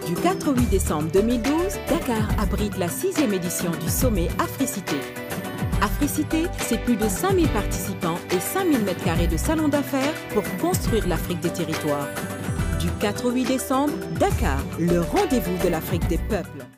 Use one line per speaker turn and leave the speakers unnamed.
Du 4 au 8 décembre 2012, Dakar abrite la 6e édition du sommet Africité. Africité, c'est plus de 5000 participants et 5000 m² de salon d'affaires pour construire l'Afrique des territoires. Du 4 au 8 décembre, Dakar, le rendez-vous de l'Afrique des peuples.